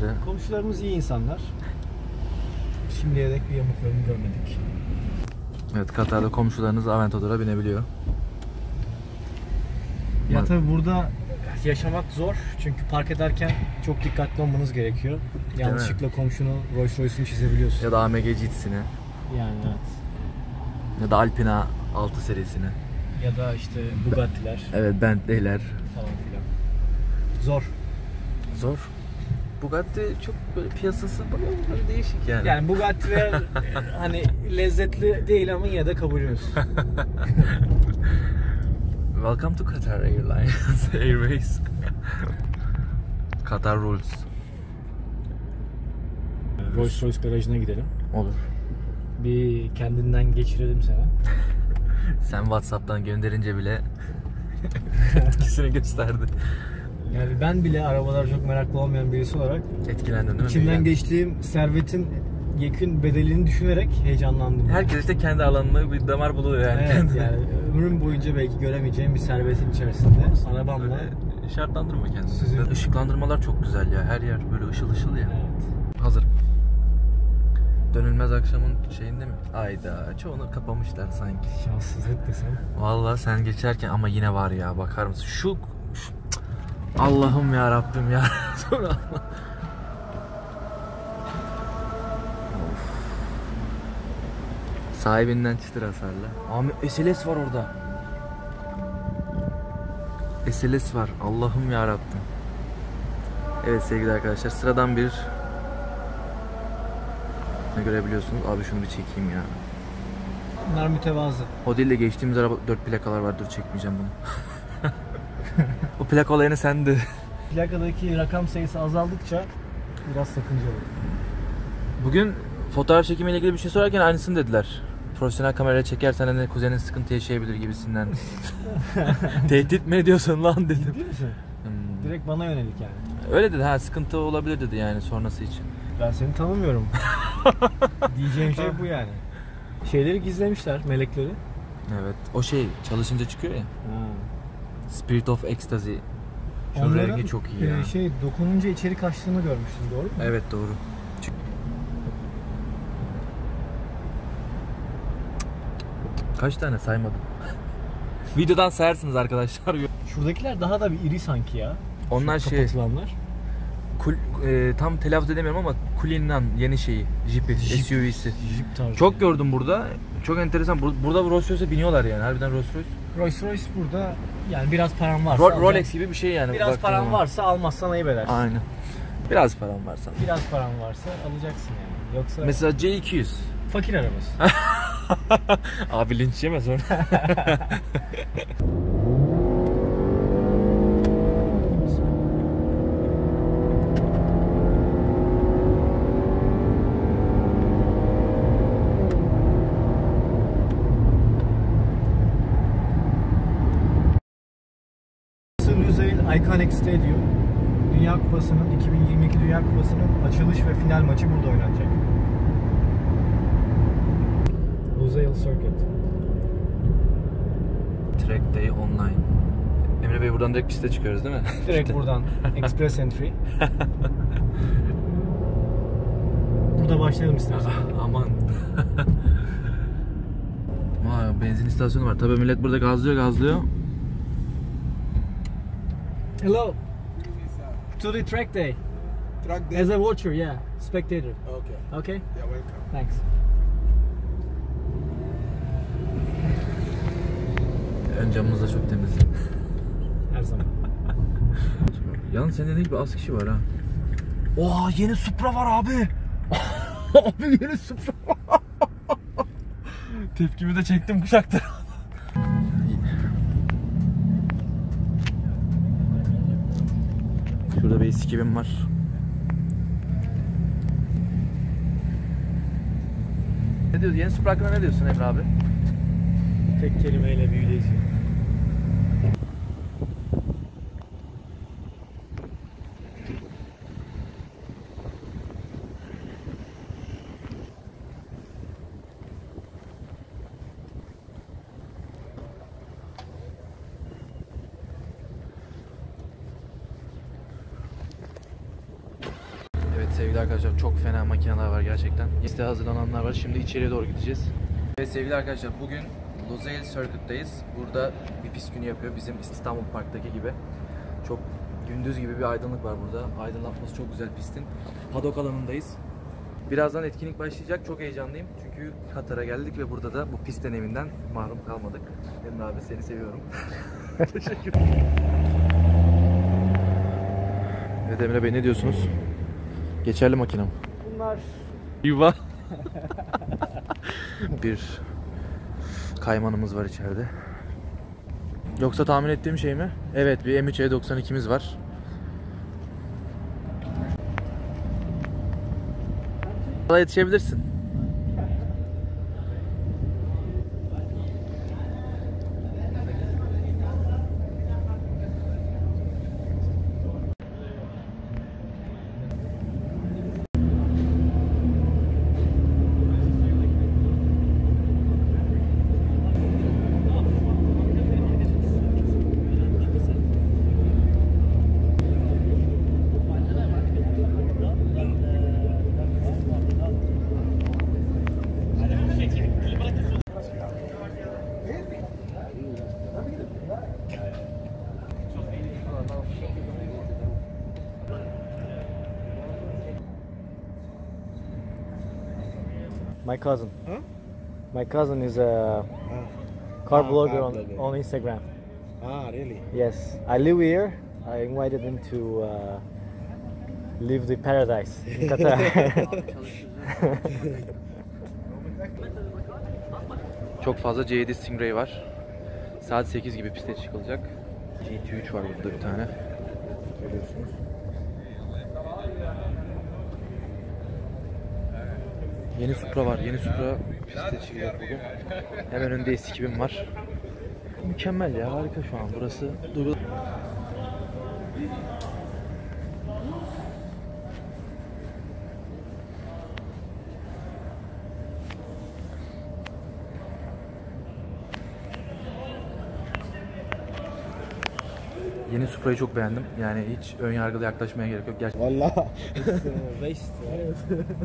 komşuları. Komşularımız iyi insanlar. Şimdiye dek bir yamuklarını görmedik. Evet, Katar'da komşularınız Aventador'a binebiliyor. Ya tabii burada yaşamak zor çünkü park ederken çok dikkatli olmanız gerekiyor. Yanlışlıkla komşunun Rolls Royce'unu çizebiliyorsun. Ya da AMG GT'sini. Yani evet. Ya da Alpina 6 serisini. Ya da işte Bugatti'ler. Evet, Bentley'ler. Falan filan. Zor. Zor. Bugatti çok böyle piyasası böyle değişik yani. Yani Bugatti'ler hani lezzetli değil ama yine de kabul ediyoruz. Welcome to Qatar Airlines Airways. Qatar rules. Rolls Royce garajına gidelim. Olur. Bir kendinden geçirelim sana. Sen WhatsApp'tan gönderince bile etkisini gösterdi. Yani ben bile arabalar çok meraklı olmayan birisi olarak Etkilendin değil mi? İçimden geçtiğim servetin yekün bedelini düşünerek heyecanlandım. Herkes işte kendi alanını bir damar buluyor yani. Evet, kendine. yani ömrüm boyunca belki göremeyeceğim bir servetin içerisinde arabamla. Böyle şartlandırma kendini. Işıklandırmalar çok güzel ya. Her yer böyle ışıl ışıl ya. Evet. Hazır. Dönülmez akşamın şeyinde mi? Ayda çoğunu kapamışlar sanki. Şanssızlık desem. Vallahi sen geçerken ama yine var ya, bakar mısın? Şu Allah'ım ya Rabbim ya. Sonra sahibinden çıtır hasarlı. Ahmet SLS var orada. SLS var. Allah'ım ya Rabbim. Evet sevgili arkadaşlar, sıradan bir ne görebiliyorsunuz? Abi şunu bir çekeyim ya. Bunlar mütevazı. O değil de geçtiğimiz araba 4 plakalar var. Dur çekmeyeceğim bunu. O plaka olayını sende. Plakadaki rakam sayısı azaldıkça biraz sakıncalı. Bugün fotoğraf çekimiyle ilgili bir şey sorarken aynısını dediler. Profesyonel kamerayla çekersen hani kuzenin sıkıntı yaşayabilir gibisinden. Tehdit mi ediyorsun lan dedim. Ciddi misin? Direkt bana yönelik yani. Öyle dedi, ha sıkıntı olabilir dedi yani sonrası için. Ben seni tanımıyorum. Diyeceğim şey bu yani. Şeyleri gizlemişler, melekleri. Evet, o şey çalışınca çıkıyor ya. Ha. Spirit of Ecstasy. Şu Onların rengi çok iyi ya. Dokununca içeri kaçtığını görmüştüm, doğru mu? Evet doğru. Kaç tane saymadım. Videodan sayarsınız arkadaşlar. Şuradakiler daha da bir iri sanki ya. Onlar şu şey kapatılanlar. tam telaffuz edemiyorum ama Cullinan yeni şeyi, Jeep'i, SUV'si. Jeep tarzı. Çok gördüm burada. Çok enteresan. Burada Rolls Royce'e biniyorlar yani. Harbiden Rolls Royce. Rolls Royce burada yani biraz paran varsa Rolex gibi bir şey yani. Biraz paran varsa almazsan ayıp edersin. Aynen. Biraz param varsa. Biraz paran varsa alacaksın yani. Yoksa Mesela C200. fakir arabası. Abi linç yeme sonra. Lusail Iconic Stadium Dünya Kupası'nın 2022 Dünya Kupası'nın açılış ve final maçı burada oynanacak. Lusail Circuit. Track Day Online. Emre Bey buradan direkt piste çıkıyoruz değil mi? Direkt buradan Express Entry. Burada başlayalım istersen. Aman. Vay, benzin istasyonu var. Tabii millet burada gazlıyor. Hello. To the track day. Track day? As a watcher, yeah. Spectator. Okay. Okay? Yeah, welcome. Thanks. Ön camımız da çok temiz. Her zaman. Yalnız senin dediğin gibi az kişi var ha. Oha, yeni Supra var abi. Abi yeni Supra. Tepkimi de çektim kuşakta. Şurada bir S2000 var. Ne diyorsun? Yeni Supra hakkında ne diyorsun Emre abi? Tek kelimeyle büyüleyici. arkadaşlar, çok fena makineler var gerçekten. Liste hazırlananlar var. Şimdi içeriye doğru gideceğiz. Evet sevgili arkadaşlar, bugün Losail Circuit'tayız. Burada bir pist günü yapıyor. Bizim İstanbul Park'taki gibi. Çok gündüz gibi bir aydınlık var burada. Aydınlatması çok güzel pistin. Paddock alanındayız. Birazdan etkinlik başlayacak. Çok heyecanlıyım. Çünkü Katar'a geldik ve burada da bu pist deneyiminden mahrum kalmadık. Emre abi, seni seviyorum. Teşekkür ederim. Evet Emre Bey, ne diyorsunuz? Geçerli makinem. Bunlar Yuva. Bir kaymanımız var içeride. Yoksa tahmin ettiğim şey mi? Evet, bir M3 E92'miz var. Yetişebilirsin. my cousin. Huh? My cousin is a car blogger car on, blogger. on Instagram. Ah, really? Yes, I live here. I invited him to live the paradise in Qatar. Çok fazla C7 Stingray var. Saat 8 gibi piste çıkılacak. GT3 var burada bir tane. Görüyorsunuz. Yeni Supra var. Yeni Supra piste çıkacak bugün. Hemen önünde S2000 var. Mükemmel ya, harika şu an burası. Yeni Supra'yı çok beğendim. Yani hiç ön yargılı yaklaşmaya gerek yok. Gerçekten. Vallahi. Waste.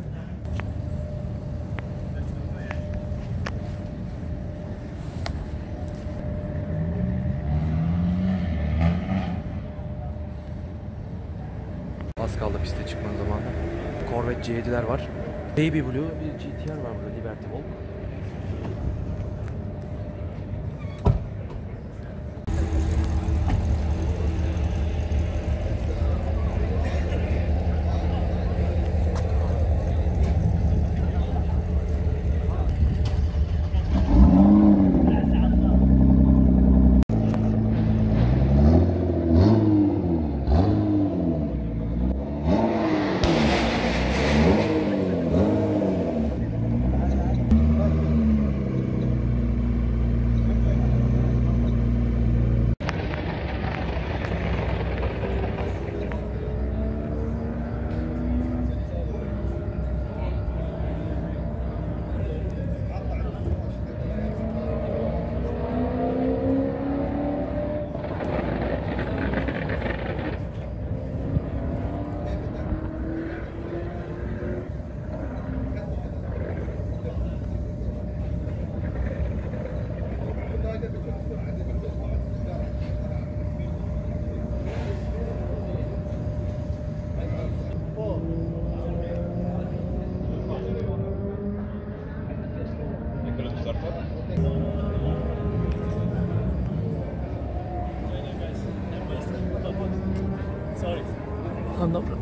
Az kaldı piste çıkma zamanı. Corvette C7'ler var. Baby Blue bir GTR var burada, Liberty Walk. Anladım.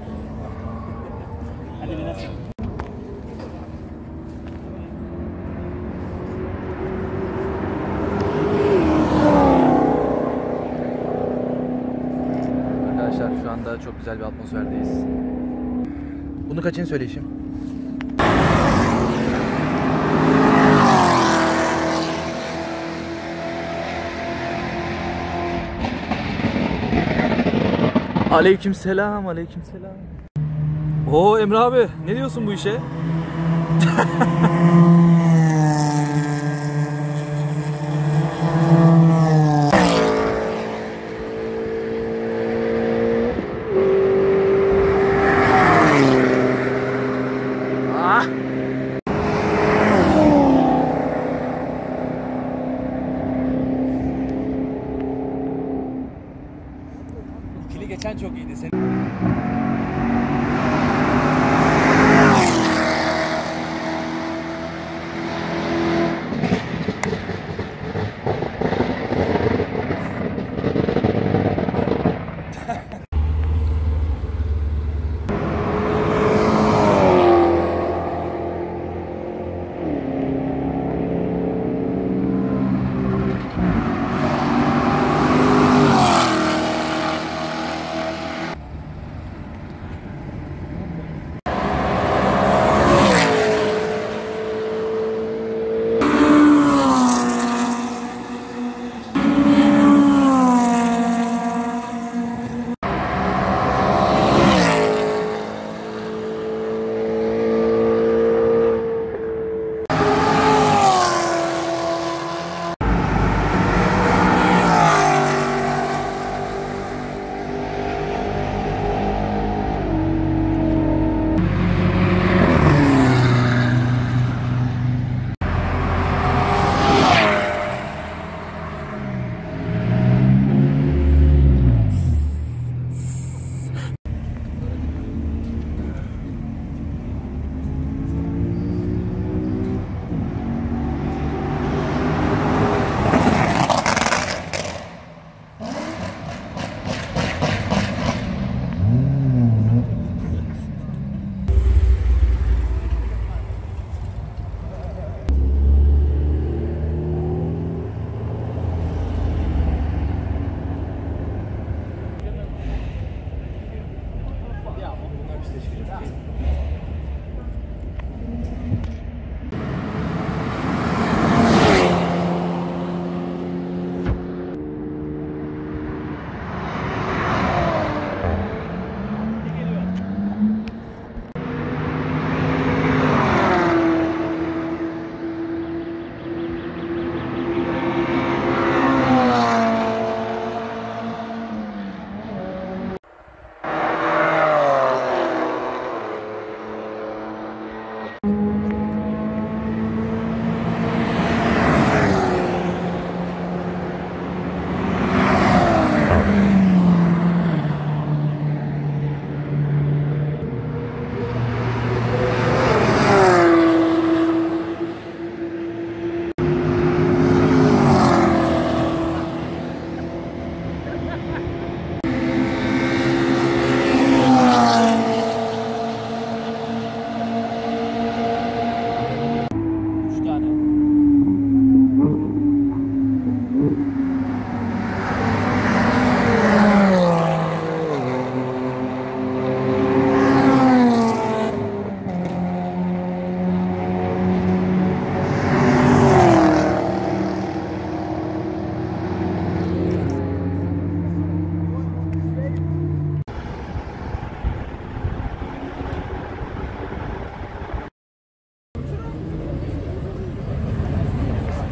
Arkadaşlar şu anda çok güzel bir atmosferdeyiz. Bunu kaçıncı söyleyişim? Aleykümselam, aleykümselam. Oo Emre abi, ne diyorsun bu işe?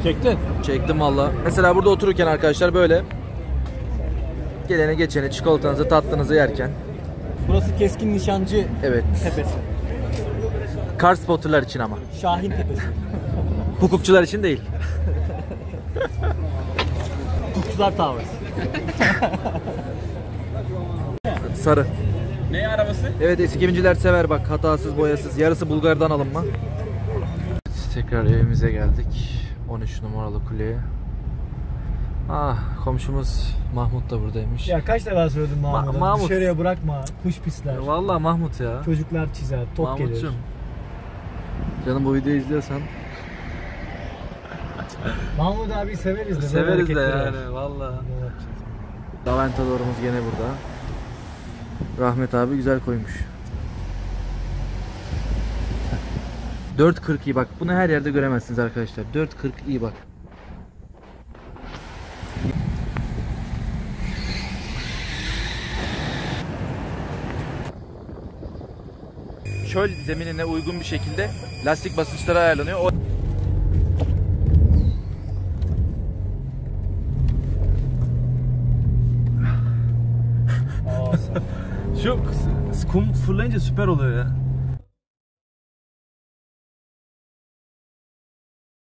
Çektin. Çektim valla. Mesela burada otururken arkadaşlar böyle gelene geçene çikolatanızı tatlınızı yerken. Burası Keskin Nişancı Evet. Tepesi. Car spotterlar için ama. Şahin Tepesi. Hukukçular için değil. Hukukçular Towers. Sarı. Ne arabası? Evet, eski gemiciler sever bak, hatasız boyasız, yarısı Bulgar'dan alınma. Tekrar evimize geldik. 13 numaralı kuleye. Ah, komşumuz Mahmut da buradaymış. Ya kaç defa söyledim Mahmut'a? Mahmut. Dışarıya bırakma, kuş pisler. Vallahi Mahmut ya. Çocuklar çizer, top gelir. Mahmutcuğum. Canım bu videoyu izliyorsan. Mahmut abi severiz de. Severiz de hareketleri var. yani vallahi. Ne yapacağız? Laventadorumuz gene burada. Rahmet abi güzel koymuş. 4.40 iyi bak. Bunu her yerde göremezsiniz arkadaşlar. 4.40 iyi bak. Çöl zeminine uygun bir şekilde lastik basınçları ayarlanıyor. Şu kum fırlayınca süper oluyor ya.